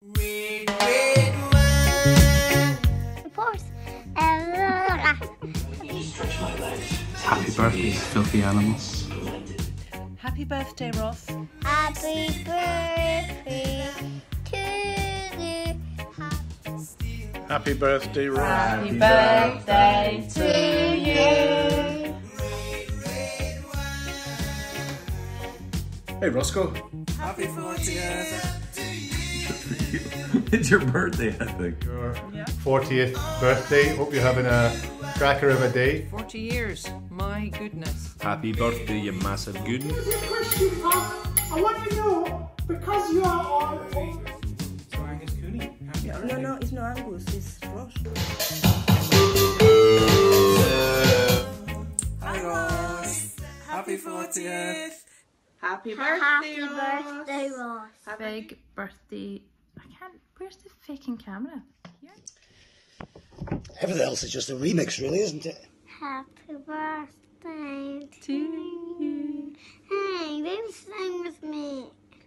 Red, red wine. Report. Happy birthday, filthy animals. Happy birthday, Ross. Happy birthday to you. Happy birthday, Ross. Happy birthday to you. Hey Roscoe. Happy 40th. It's your birthday, I think. Your 40th birthday. Hope you're having a cracker of a day. 40 years. My goodness. Happy birthday, you massive goon. Here's a question, Pop. I want to know, because you are all... No, it's not Angus, it's Ross. Hi Ross. Happy 40th. Happy Happy birthday, Ross. Big birthday. Where's the fucking camera? Here. Everything else is just a remix, really, isn't it? Happy birthday to you. Hey, baby, sing with me.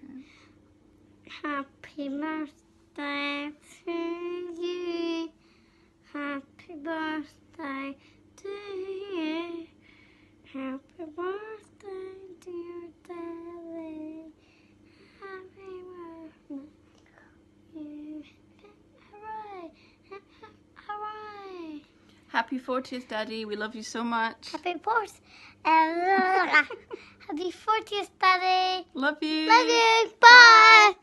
Happy birthday to you. Happy birthday to you. Happy birthday, dear Daddy. Happy birthday. Hooray! Hooray! Happy 40th, Daddy. We love you so much. Happy 4th. Happy 40th, Daddy. Love you. Love you. Bye.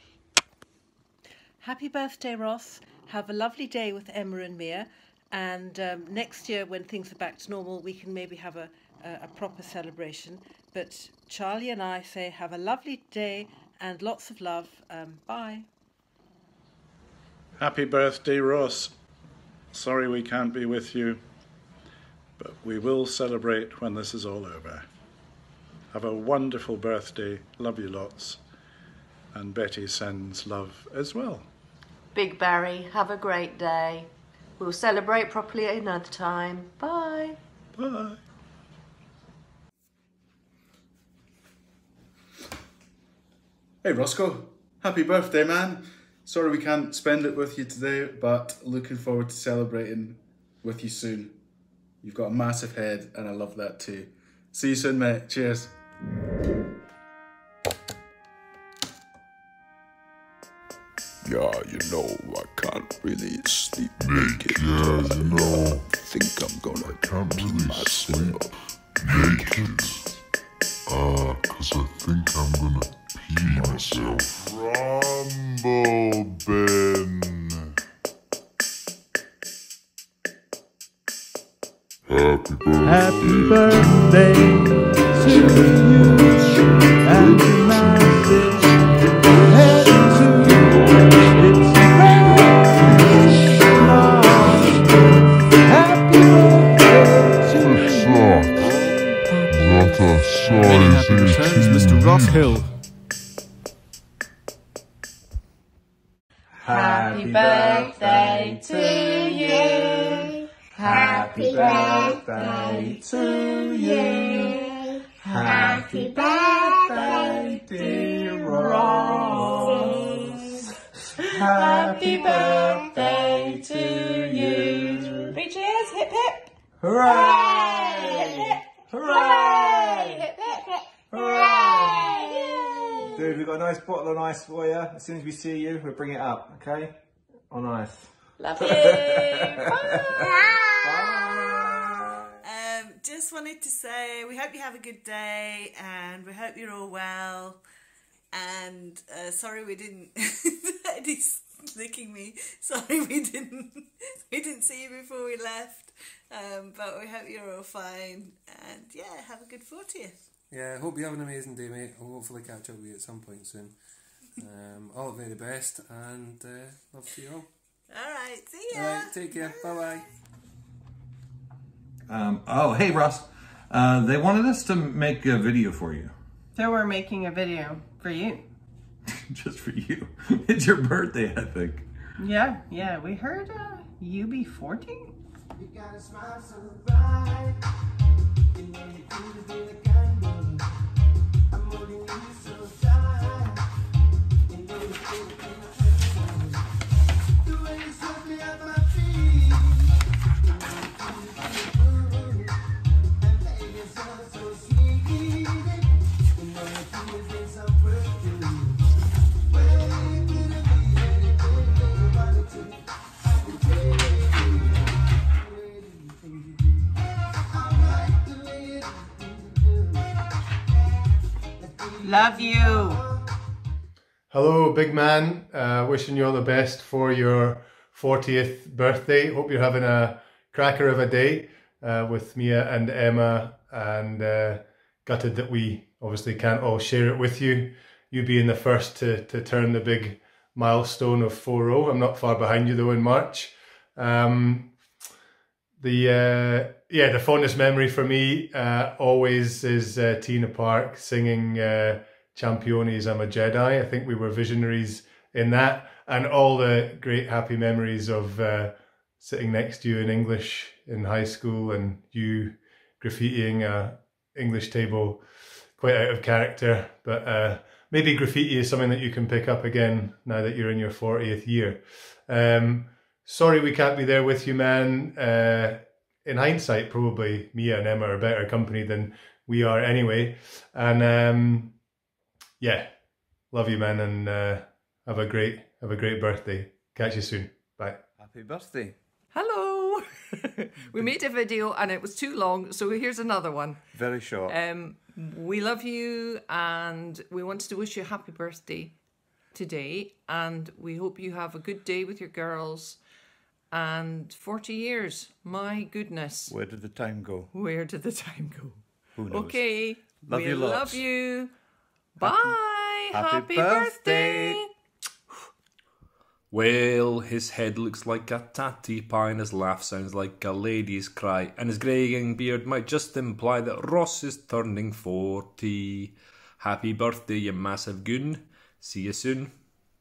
Happy birthday, Ross. Have a lovely day with Emma and Mia. And next year, when things are back to normal, we can maybe have a proper celebration. But Charlie and I say have a lovely day and lots of love. Bye. Happy birthday, Ross. Sorry we can't be with you, but we will celebrate when this is all over. Have a wonderful birthday. Love you lots. And Betty sends love as well. Big Barry, have a great day. We'll celebrate properly at another time. Bye. Bye. Hey Roscoe. Happy birthday, man. Sorry we can't spend it with you today, but looking forward to celebrating with you soon. You've got a massive head and I love that too. See you soon, mate. Cheers. Yeah, you know, I can't really sleep naked. Yeah, you know, I think I'm gonna pee myself naked. Cause I think I'm gonna pee myself. Rumble bin. Happy birthday to you. Happy message heading to you. It's happy birthday to you. Many happy returns, Mr. Ross Hill. Happy birthday to you. Happy birthday to you. Happy birthday, dear Ross. Happy birthday to you. Three cheers, hip hip. Hooray! Hip hip. Hooray! Hip hip. Hooray! Dude, we've got a nice bottle of ice for you. As soon as we see you, we'll bring it up, okay? On ice. Love you. Just wanted to say we hope you have a good day and we hope you're all well. And sorry we didn't. Eddie's licking me. Sorry we didn't see you before we left. But we hope you're all fine. And yeah, have a good 40th. Yeah, I hope you have an amazing day, mate. I'll hopefully catch up with you at some point soon. All the very best and love to you all. Alright, see ya. Alright, take care. Bye-bye. Oh, hey, Ross. They wanted us to make a video for you. So we're making a video for you. Just for you. It's your birthday, I think. Yeah, we heard you be 40? You gotta smile so bright. You know you could have been a candle. I'm holding you so tight. You know you could have been a Love you. Hello, big man. Wishing you all the best for your 40th birthday. Hope you're having a cracker of a day with Mia and Emma, and gutted that we obviously can't all share it with you. You being the first to turn the big milestone of 4-0. I'm not far behind you though in March. The fondest memory for me always is Tina Park singing Championes, I'm a Jedi. I think we were visionaries in that, and all the great happy memories of sitting next to you in English in high school, and you graffitiing a English table quite out of character, but maybe graffiti is something that you can pick up again now that you're in your 40th year. Sorry we can't be there with you, man. In hindsight, probably Mia and Emma are better company than we are anyway. And yeah, love you, man, and have a great birthday. Catch you soon. Bye. Happy birthday. Hello. We made a video and it was too long, so here's another one. Very short. We love you and we wanted to wish you a happy birthday today, and we hope you have a good day with your girls. And 40 years, my goodness. Where did the time go? Where did the time go? Who knows? Okay. Love you lots. Love you. Bye. Happy birthday. Well, his head looks like a tatty pie and his laugh sounds like a lady's cry, and his greying beard might just imply that Ross is turning 40. Happy birthday, you massive goon. See you soon.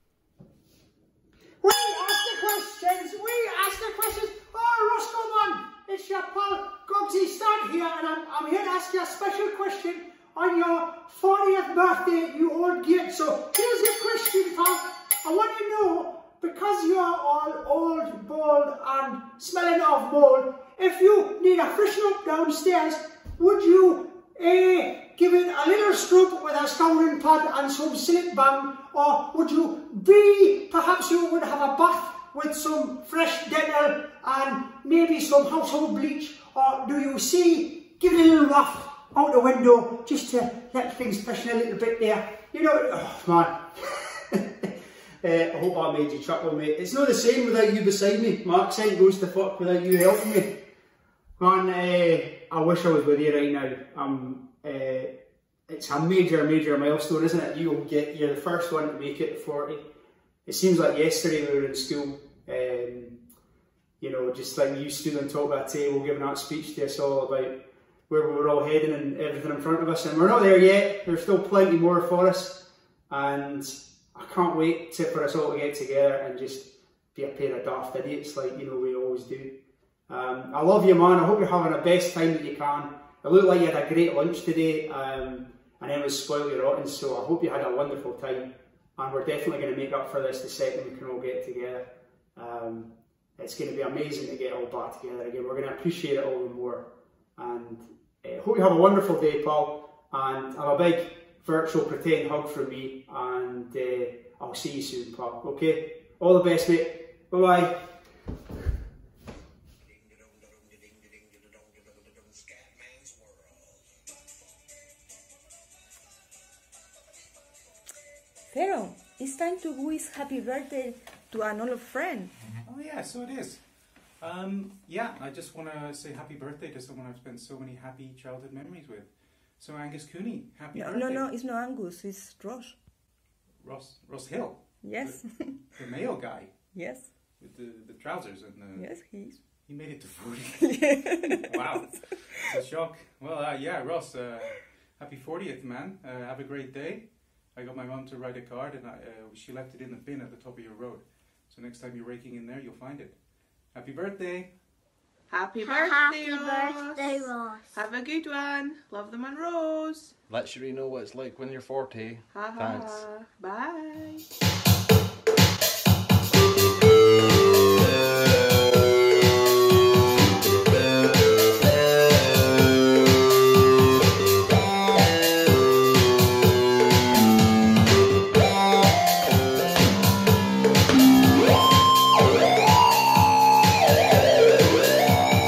We ask the questions. Oh, Roscoe, man, it's your pal Gogsy Stan here, and I'm here to ask you a special question on your 40th birthday, you old git. So here's your question, pal. I want to know, because you're all old, bald and smelling of mould, if you need a freshen up downstairs, would you give it a little scrub with a scouring pad and some slip bang, or would you perhaps you would have a bath with some fresh Dettol and maybe some household bleach, or do you give it a little rough out the window just to let things freshen a little bit there? You know, oh man. I hope I made you chuckle, mate. It's not the same without you beside me. My accent goes to fuck without you helping me. Man, I wish I was with you right now. It's a major milestone, isn't it? You're the first one to make it to 40. It seems like yesterday we were in school. You know, just like you stood on top of a table giving that speech to us all about where we were all heading and everything in front of us. And we're not there yet. There's still plenty more for us. And I can't wait for us all to get together and just be a pair of daft idiots like, you know, we always do. I love you, man. I hope you're having the best time that you can. It looked like you had a great lunch today, and then was spoiled your rotten, so I hope you had a wonderful time. And we're definitely going to make up for this the second we can all get together. It's going to be amazing to get all back together again. We're going to appreciate it all the more. And hope you have a wonderful day, Paul. And have a big virtual pretend hug from me, and I'll see you soon, pal. Okay? All the best, mate. Bye-bye. Pharaoh, it's time to wish happy birthday to an old friend. Oh yeah, so it is. Yeah, I just want to say happy birthday to someone I've spent so many happy childhood memories with. So Angus Cooney, happy birthday. No, it's not Angus, it's Ross. Ross Hill? Yes. The male guy? Yes. With the trousers and the... Yes, he made it to 40. Wow. It's a shock. Well, yeah, Ross, happy 40th, man. Have a great day. I got my mum to write a card, and she left it in the bin at the top of your road. So next time you're raking in there, you'll find it. Happy birthday. Happy Happy birthday, birthday, Ross. Have a good one. Love the Monroes. Let Cherie know what it's like when you're 40. Ha Thanks. ha. Bye.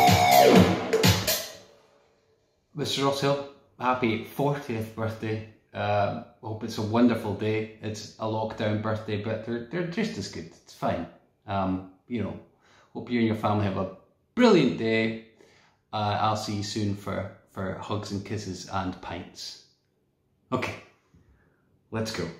Mr. Ross Hill, happy 40th birthday. Hope it's a wonderful day. It's a lockdown birthday, but they're just as good. It's fine. You know, hope you and your family have a brilliant day. I'll see you soon for hugs and kisses and pints. Okay, let's go.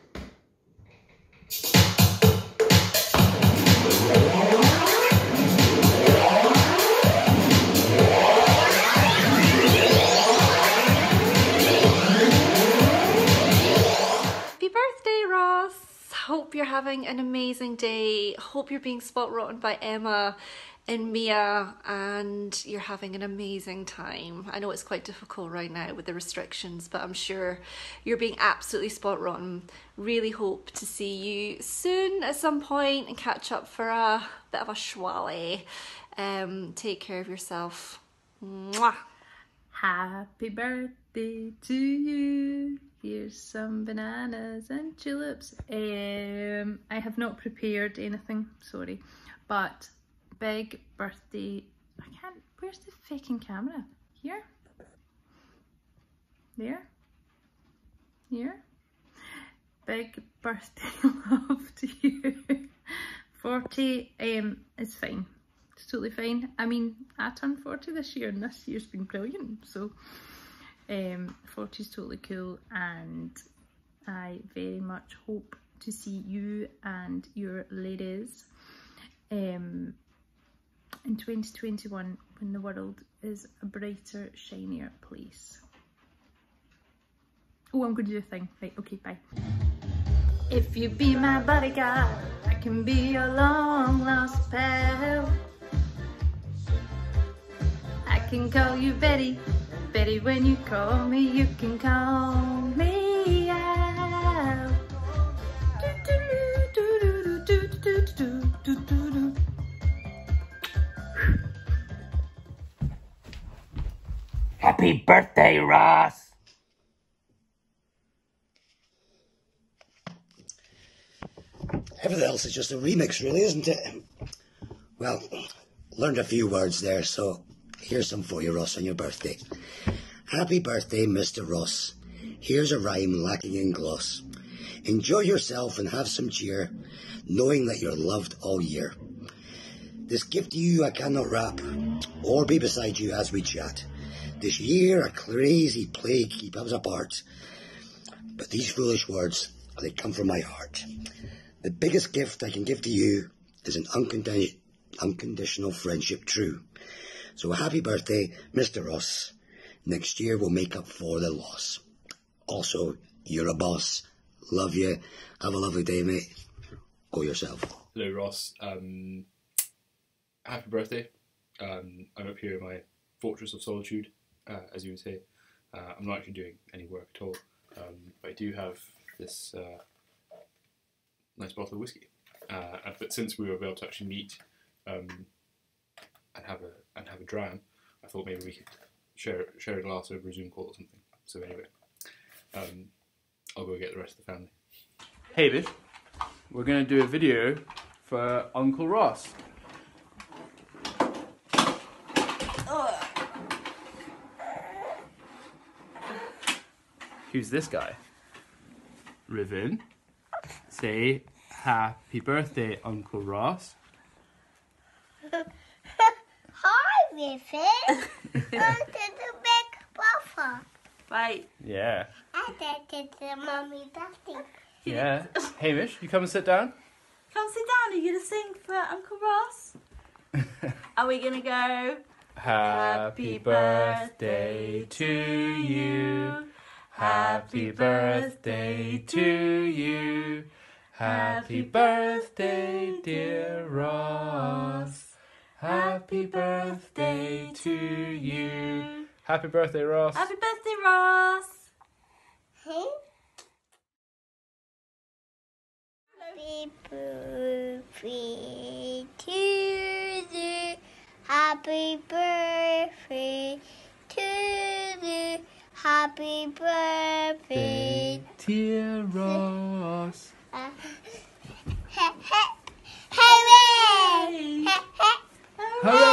Hope you're having an amazing day. Hope you're being spot rotten by Emma and Mia and you're having an amazing time. I know it's quite difficult right now with the restrictions, but I'm sure you're being absolutely spot rotten. Really hope to see you soon at some point and catch up for a bit of a schwally. Take care of yourself. Mwah. Happy birthday to you. Here's some bananas and tulips. I have not prepared anything, sorry, but big birthday. Where's the fucking camera? Here? There? Here? Big birthday love to you. 40 is fine. It's totally fine. I mean, I turned 40 this year and this year's been brilliant, so 40 is totally cool, and I very much hope to see you and your ladies in 2021 when the world is a brighter, shinier place. Oh, I'm going to do a thing. Right, okay, bye. If you be my bodyguard, I can be your long lost pal. I can call you Betty. Betty, when you call me, you can call me out. Happy birthday, Ross! Everything else is just a remix, really, isn't it? Well, learned a few words there, so here's some for you, Ross, on your birthday. Happy birthday, Mr. Ross. Here's a rhyme lacking in gloss. Enjoy yourself and have some cheer, knowing that you're loved all year. This gift to you I cannot wrap, or be beside you as we chat. This year a crazy plague keep us apart, but these foolish words, they come from my heart. The biggest gift I can give to you is an unconditional friendship true. So happy birthday, Mr. Ross. Next year we'll make up for the loss. Also, you're a boss. Love you. Have a lovely day, mate. Go yourself. Hello, Ross. Happy birthday. I'm up here in my fortress of solitude, as you would say. I'm not actually doing any work at all, but I do have this nice bottle of whiskey. But since we were able to actually meet and have a dram, I thought maybe we could share a glass over a Zoom call or something. So anyway, I'll go get the rest of the family. Hey, Biff. We're going to do a video for Uncle Ross. Who's this guy? Riven. Say happy birthday, Uncle Ross. Hi, Riven. I'm the big brother. Right. Yeah. I did the mummy daddy. Yeah. Hamish, you come and sit down? Come sit down. Are you going to sing for Uncle Ross? Are we going to go? Happy birthday to you. Happy birthday to you. Happy birthday, dear Ross. Happy birthday to you. Happy birthday, Ross. Happy birthday, Ross. Hey. Happy birthday to you. Happy birthday to you. Happy birthday, dear Ross. Hooray! Hooray!